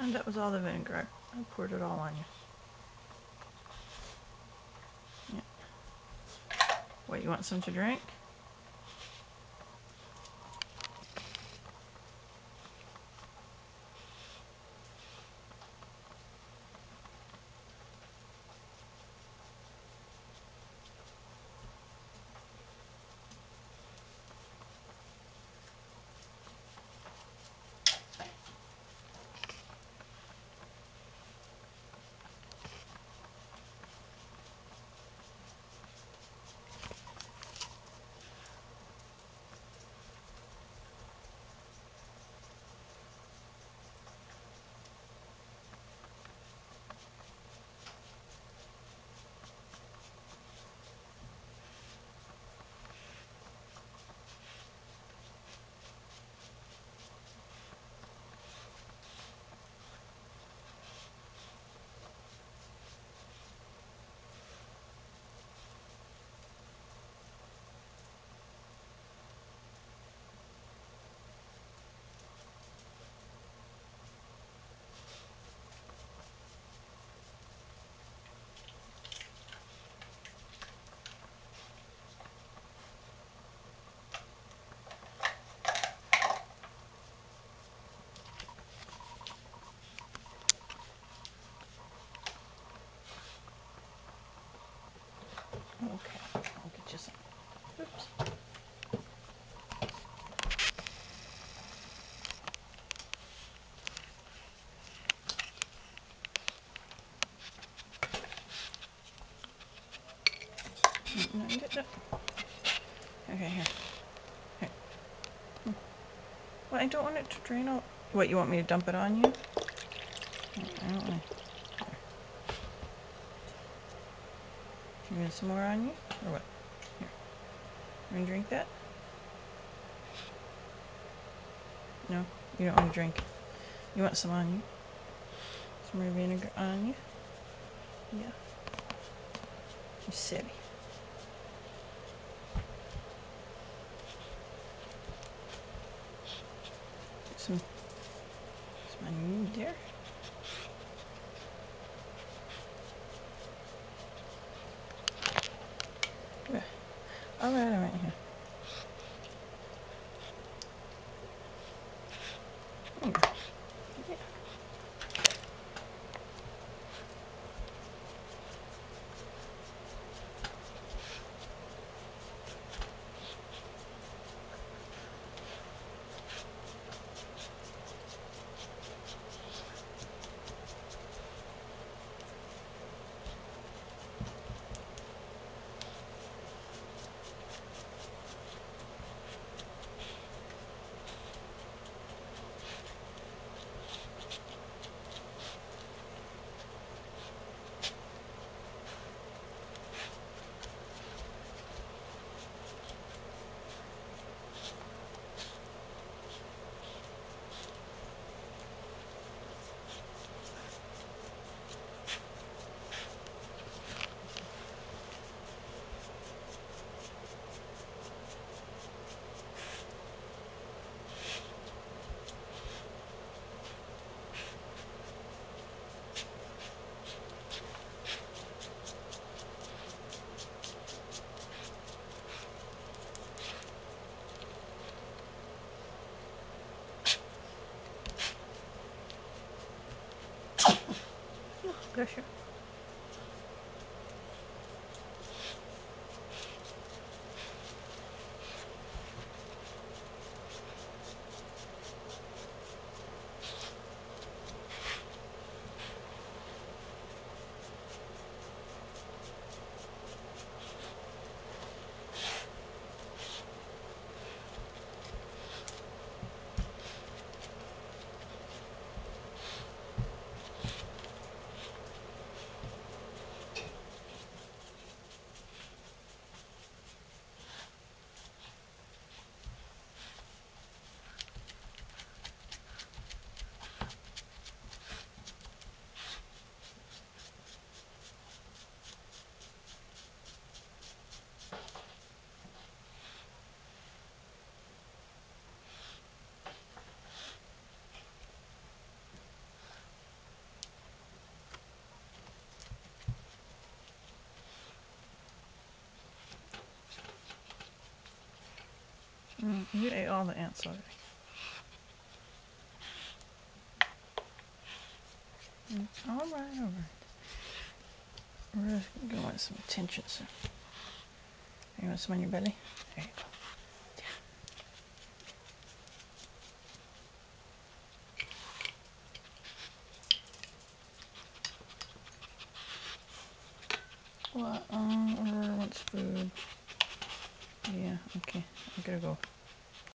And that was all the vinegar. I poured it all on you. Yeah. What, you want some to drink? Okay, I'll get you some. Oops. No, okay, here. Here. Well, I don't want it to drain out. What, you want me to dump it on you? I don't want to. You want some more on you? Or what? Here. You want to drink that? No, you don't want to drink. You want some on you? Some more vinegar on you? Yeah. You silly. Some on you there. Yeah. All right, here. There you go. Yeah. Oh, bless you. You ate all the ants already. Alright. We're gonna want some attention, so. You want some on your belly? There you go. What? Order wants food. Yeah, okay. I gotta go.